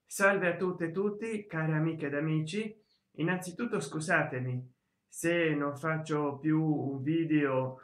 Salve a tutte e tutti, cari amiche ed amici. Innanzitutto scusatemi se non faccio più un video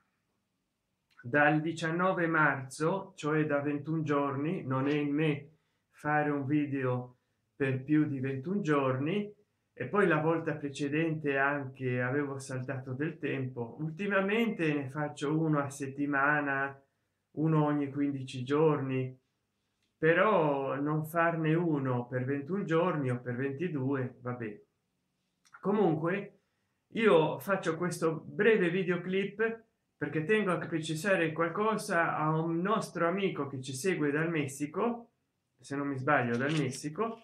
dal 19 marzo, cioè da 21 giorni. Non è in me fare un video per più di 21 giorni, e poi la volta precedente anche avevo saltato del tempo. Ultimamente ne faccio uno a settimana, uno ogni 15 giorni, però non farne uno per 21 giorni o per 22, vabbè. Comunque io faccio questo breve videoclip perché tengo a precisare qualcosa a un nostro amico che ci segue dal Messico, se non mi sbaglio dal Messico,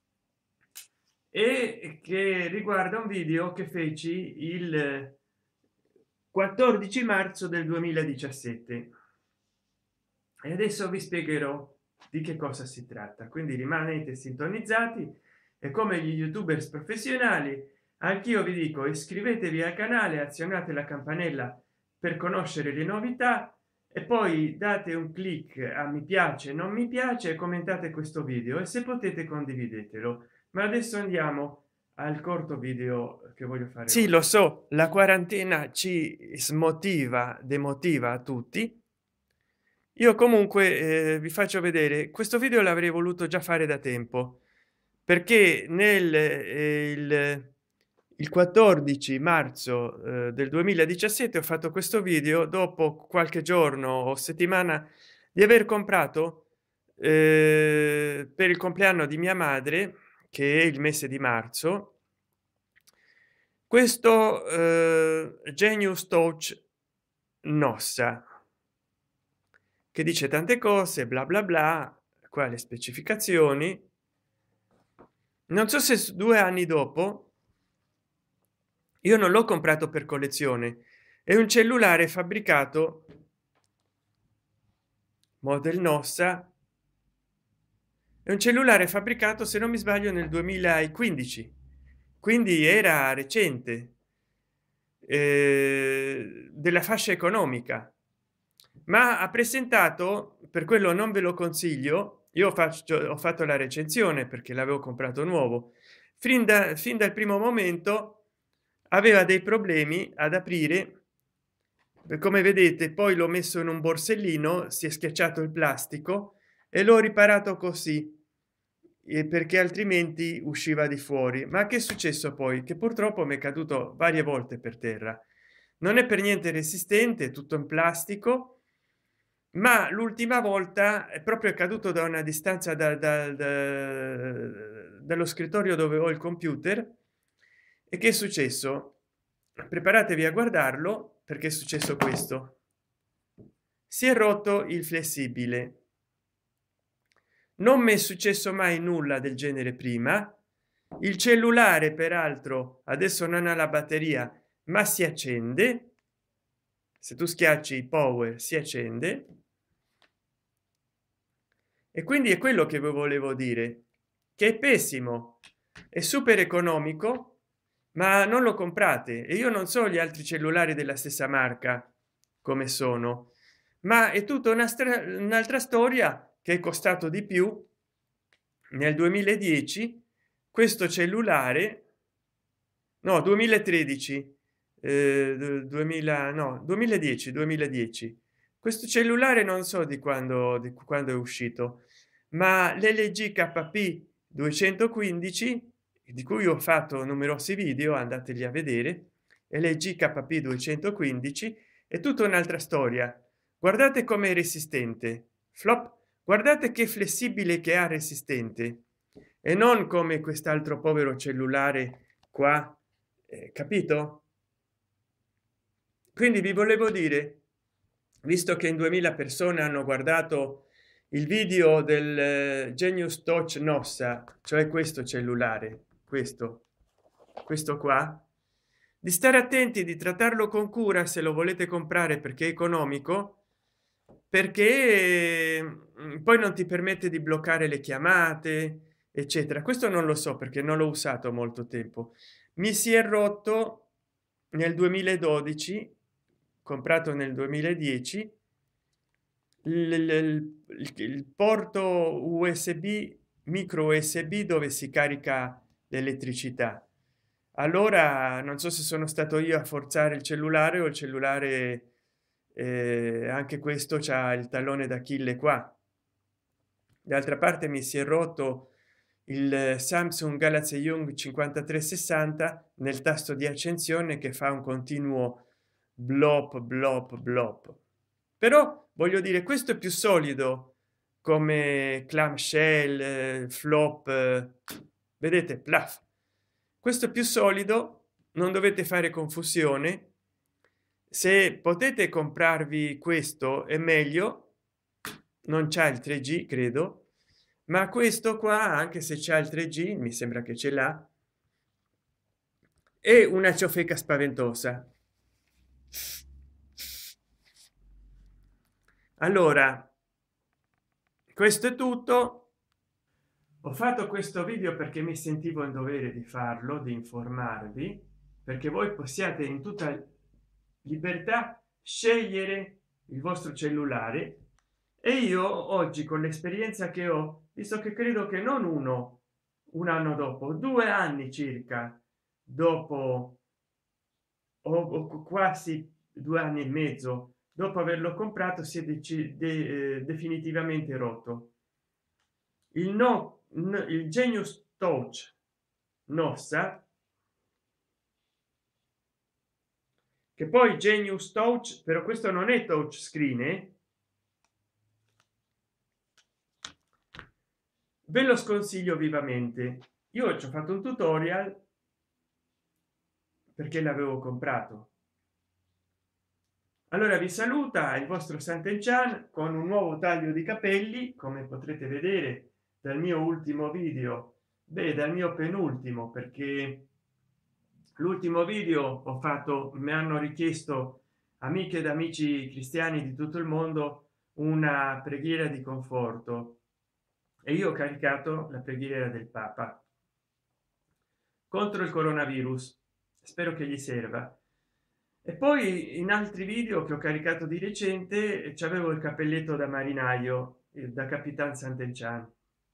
e che riguarda un video che feci il 14 marzo del 2017, e adesso vi spiegherò di che cosa si tratta. Quindi rimanete sintonizzati, e come gli youtubers professionali anch'io vi dico: iscrivetevi al canale, azionate la campanella per conoscere le novità, e poi date un clic a mi piace, non mi piace, e commentate questo video, e se potete condividetelo. Ma adesso andiamo al corto video che voglio fare. Sì, lo so, la quarantena ci smotiva, demotiva a tutti. Io comunque vi faccio vedere questo video. L'avrei voluto già fare da tempo, perché il 14 marzo del 2017 ho fatto questo video dopo qualche giorno o settimana di aver comprato per il compleanno di mia madre, che è il mese di marzo, questo Genius Touch Nossa, che dice tante cose, bla bla bla. Qua le specificazioni. Non so se 2 anni dopo, io non l'ho comprato per collezione, è un cellulare fabbricato Model Nossa, è un cellulare fabbricato, se non mi sbaglio, nel 2015, quindi era recente, della fascia economica, ma ha presentato, per quello non ve lo consiglio. Io ho fatto la recensione perché l'avevo comprato nuovo. Fin dal primo momento aveva dei problemi ad aprire, come vedete. Poi l'ho messo in un borsellino, si è schiacciato il plastico e l'ho riparato così, perché altrimenti usciva di fuori. Ma che è successo poi? Che purtroppo mi è caduto varie volte per terra. Non è per niente resistente, è tutto in plastico, ma l'ultima volta è proprio caduto da una distanza dallo scrittorio dove ho il computer. E che è successo? Preparatevi a guardarlo, perché è successo questo: si è rotto il flessibile. Non mi è successo mai nulla del genere prima. Il cellulare peraltro adesso non ha la batteria, ma si accende. Se tu schiacci power si accende, e quindi è quello che vi volevo dire, che è pessimo, è super economico, ma non lo comprate. E io non so gli altri cellulari della stessa marca come sono, ma è tutta un'altra storia, che è costato di più nel 2010 questo cellulare. No, 2013, 2000, no, 2010 questo cellulare. Non so di quando è uscito, ma l'LG KP 215, di cui ho fatto numerosi video, andateli a vedere. LG KP 215 è tutta un'altra storia. Guardate come è resistente, flop. Guardate che flessibile, che ha resistente, e non come quest'altro povero cellulare qua, capito? Quindi vi volevo dire, visto che in 2000 persone hanno guardato il video del Genius Touch Nossa, cioè questo cellulare, questo qua, di stare attenti, di trattarlo con cura se lo volete comprare, perché è economico, perché poi non ti permette di bloccare le chiamate, eccetera. Questo non lo so perché non l'ho usato molto tempo. Mi si è rotto nel 2012, comprato nel 2010, il porto USB micro usb dove si carica l'elettricità. Allora non so se sono stato io a forzare il cellulare o il cellulare, anche questo c'ha il tallone d'Achille qua. D'altra parte mi si è rotto il Samsung Galaxy Young 5360 nel tasto di accensione che fa un continuo blop blop blop. Però voglio dire, questo è più solido come clamshell, flop, vedete, plaf. Questo è più solido, non dovete fare confusione. Se potete comprarvi questo è meglio, non c'ha il 3G credo, ma questo qua, anche se c'è il 3G, mi sembra che ce l'ha, è una ciofeca spaventosa. Allora, questo è tutto. Ho fatto questo video perché mi sentivo in dovere di farlo, di informarvi, perché voi possiate in tutta libertà scegliere il vostro cellulare. E io oggi, con l'esperienza che ho, visto che credo che non un anno dopo, 2 anni circa dopo, o quasi 2 anni e mezzo dopo averlo comprato, si è definitivamente rotto. Il Genius Touch Nossa, che poi Genius Touch, però questo non è touch screen, ve lo sconsiglio vivamente. Io ci ho fatto un tutorial perché l'avevo comprato. Allora vi saluta il vostro Sant'Enchan con un nuovo taglio di capelli, come potrete vedere dal mio ultimo video, beh, dal mio penultimo, perché l'ultimo video ho fatto, mi hanno richiesto amiche ed amici cristiani di tutto il mondo una preghiera di conforto e io ho caricato la preghiera del Papa contro il coronavirus. Spero che gli serva. E poi in altri video che ho caricato di recente c'avevo il cappelletto da marinaio, da Capitan Sant'Enchan,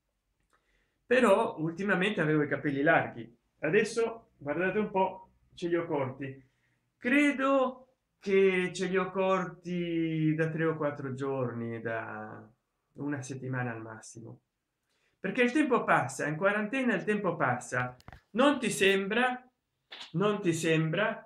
però ultimamente avevo i capelli larghi. Adesso guardate un po', ce li ho corti. Credo che ce li ho corti da 3 o 4 giorni, da una settimana al massimo, perché il tempo passa in quarantena, il tempo passa. Non ti sembra? Non ti sembra?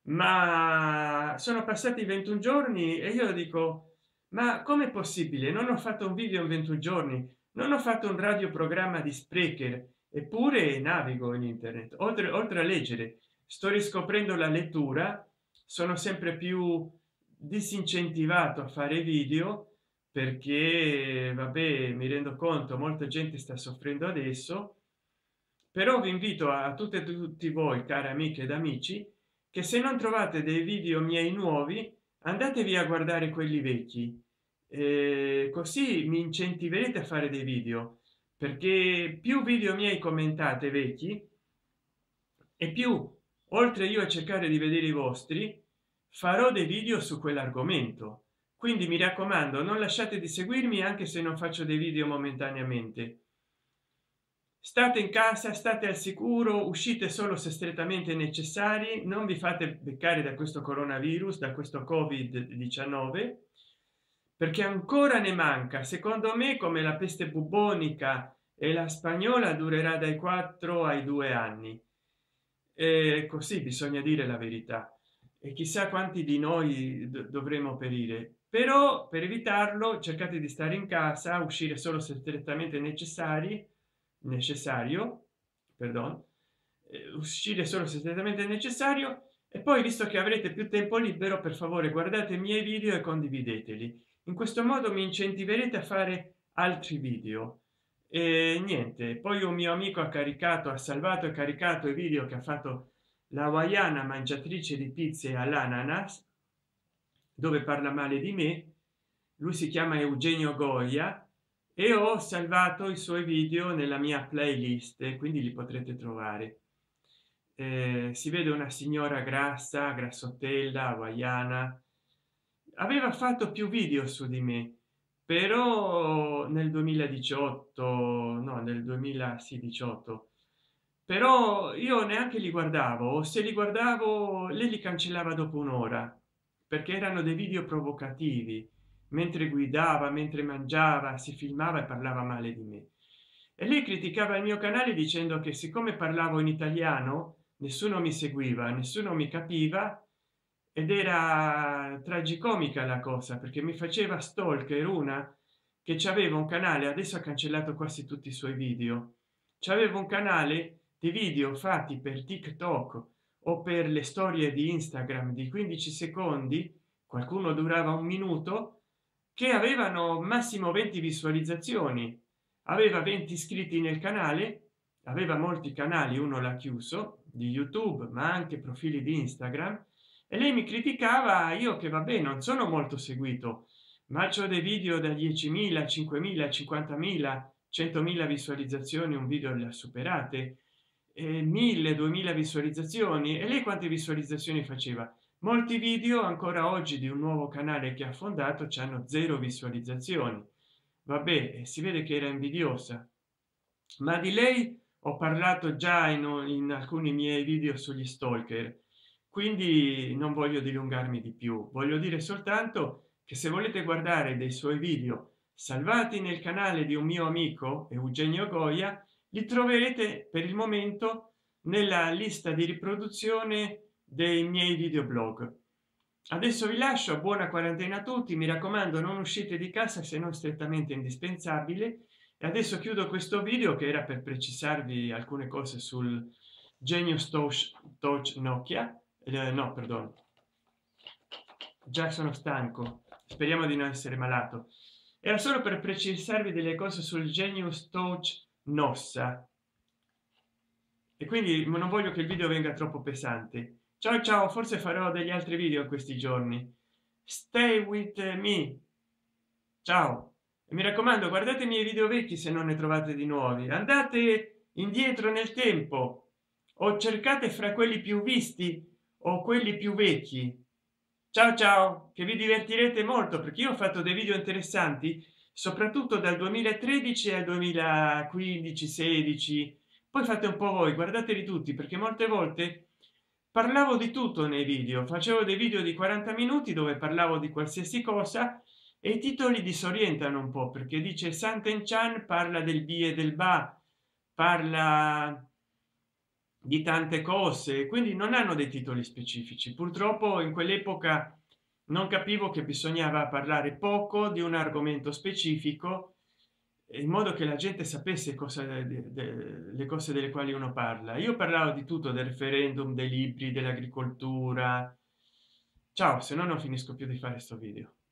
Ma sono passati 21 giorni e io dico, ma com'è possibile? Non ho fatto un video in 21 giorni, non ho fatto un radioprogramma di Sprecher, eppure navigo in internet. Oltre a leggere, sto riscoprendo la lettura, sono sempre più disincentivato a fare video perché, vabbè, mi rendo conto, molta gente sta soffrendo adesso. Però vi invito a tutte e tutti voi, cari amiche ed amici, che se non trovate dei video miei nuovi, andatevi a guardare quelli vecchi, così mi incentiverete a fare dei video, perché più video miei commentate vecchi e più, oltre io a cercare di vedere i vostri, farò dei video su quell'argomento. Quindi mi raccomando, non lasciate di seguirmi anche se non faccio dei video momentaneamente. State in casa, state al sicuro, uscite solo se strettamente necessari, non vi fate beccare da questo coronavirus, da questo covid-19, perché ancora ne manca. Secondo me, come la peste bubbonica e la spagnola, durerà dai 4 ai 2 anni. E così bisogna dire la verità, e chissà quanti di noi dovremo perire. Però per evitarlo cercate di stare in casa, uscire solo se strettamente necessario, perdon, uscire solo se strettamente necessario. E poi, visto che avrete più tempo libero, per favore guardate i miei video e condivideteli. In questo modo mi incentiverete a fare altri video. E niente, poi un mio amico ha caricato, ha salvato e caricato i video che ha fatto la hawaiana mangiatrice di pizze all'ananas, dove parla male di me. Lui si chiama Eugenio Goia e ho salvato i suoi video nella mia playlist, quindi li potrete trovare. Si vede una signora grassa, grassottella, hawaiana. Aveva fatto più video su di me, però nel 2018, no, nel 2018, però io neanche li guardavo, o se li guardavo lei li cancellava dopo un'ora, perché erano dei video provocativi, mentre guidava, mentre mangiava, si filmava e parlava male di me. E lei criticava il mio canale dicendo che siccome parlavo in italiano nessuno mi seguiva, nessuno mi capiva, ed era tragicomica la cosa, perché mi faceva stalker una che c'aveva un canale, adesso ha cancellato quasi tutti i suoi video, c'aveva un canale di video fatti per TikTok o per le storie di Instagram di 15 secondi, qualcuno durava un minuto, che avevano massimo 20 visualizzazioni, aveva 20 iscritti nel canale, aveva molti canali, uno l'ha chiuso di YouTube ma anche profili di Instagram, e lei mi criticava io che vabbè non sono molto seguito, ma c'ho dei video da 10.000, 5.000, 50.000, 100.000 visualizzazioni, un video le ha superate, 1.000, 2.000 visualizzazioni. E lei quante visualizzazioni faceva? Molti video ancora oggi di un nuovo canale che ha fondato c'hanno zero visualizzazioni. Vabbè, si vede che era invidiosa, ma di lei ho parlato già in alcuni miei video sugli stalker, quindi non voglio dilungarmi di più. Voglio dire soltanto che se volete guardare dei suoi video salvati nel canale di un mio amico Eugenio Goia, li troverete per il momento nella lista di riproduzione dei miei videoblog. Adesso vi lascio, buona quarantena a tutti, mi raccomando non uscite di casa se non strettamente indispensabile. E adesso chiudo questo video che era per precisarvi alcune cose sul Genius Touch Nokia, no perdono, già sono stanco, speriamo di non essere malato, era solo per precisarvi delle cose sul Genius Touch Nossa, e quindi non voglio che il video venga troppo pesante. Ciao ciao, forse farò degli altri video in questi giorni. Stay with me, ciao. E mi raccomando guardate i miei video vecchi se non ne trovate di nuovi, andate indietro nel tempo o cercate fra quelli più visti o quelli più vecchi. Ciao ciao, che vi divertirete molto perché io ho fatto dei video interessanti soprattutto dal 2013 al 2015 16, poi fate un po' voi, guardateli tutti perché molte volte parlavo di tutto nei video, facevo dei video di 40 minuti dove parlavo di qualsiasi cosa e i titoli disorientano un po' perché dice Santen Chan parla del bi e del ba, parla di tante cose, quindi non hanno dei titoli specifici. Purtroppo in quell'epoca non capivo che bisognava parlare poco di un argomento specifico in modo che la gente sapesse cosa le cose delle quali uno parla. Io parlavo di tutto, del referendum, dei libri, dell'agricoltura. Ciao, se no non finisco più di fare sto video.